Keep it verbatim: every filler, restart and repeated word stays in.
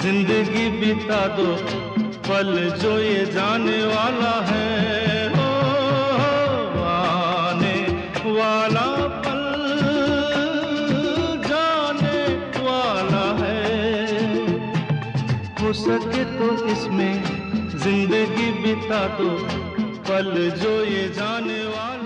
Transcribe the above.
जिंदगी बिता दो पल जो ये जाने वाला है। हो, हो आने वाला पल जाने वाला है। हो सके तो इसमें जिंदगी बिता दो पल जो ये जाने वाला